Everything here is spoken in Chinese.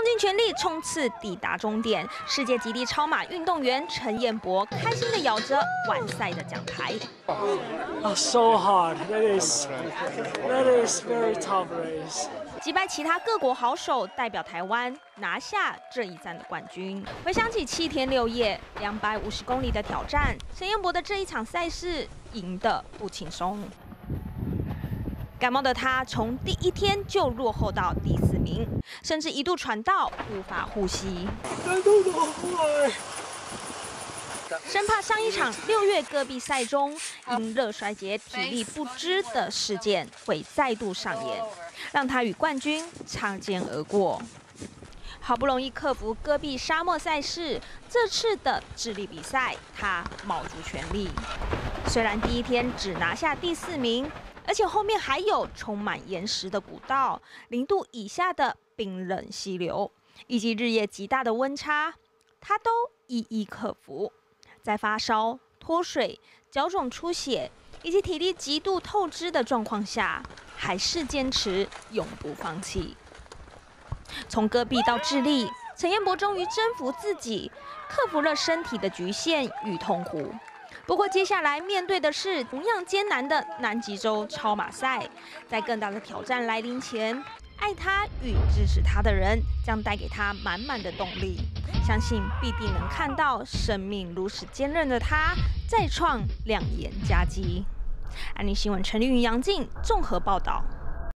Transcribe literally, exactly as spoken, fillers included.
尽全力冲刺抵达终点。世界极地超马运动员陈彦博开心地咬着完赛的奖牌。 Oh, so hard. That is that is very tough race. 击败其他各国好手，代表台湾拿下这一站的冠军。回想起七天六夜、两百五十公里的挑战，陈彦博的这一场赛事赢得不轻松。感冒的他从第一天就落后到第四名，甚至一度喘到无法呼吸。 I don't know why. 生怕上一场六月戈壁赛中因热衰竭体力不支的事件会再度上演，让他与冠军擦肩而过。好不容易克服戈壁沙漠赛事，这次的智利比赛他卯足全力。虽然第一天只拿下第四名，而且后面还有充满岩石的古道、零度以下的冰冷溪流，以及日夜极大的温差，他都一一克服。在发烧、脱水、脚肿出血以及体力极度透支的状况下，还是坚持永不放弃。从戈壁到智利，陈彦博终于征服自己，克服了身体的局限与痛苦。不过接下来面对的是同样艰难的南极洲超马赛，在更大的挑战来临前，爱他与支持他的人将带给他满满的动力，相信必定能看到生命如此坚韧的他再创亮眼佳绩。安妮新闻陈丽云、杨静综合报道。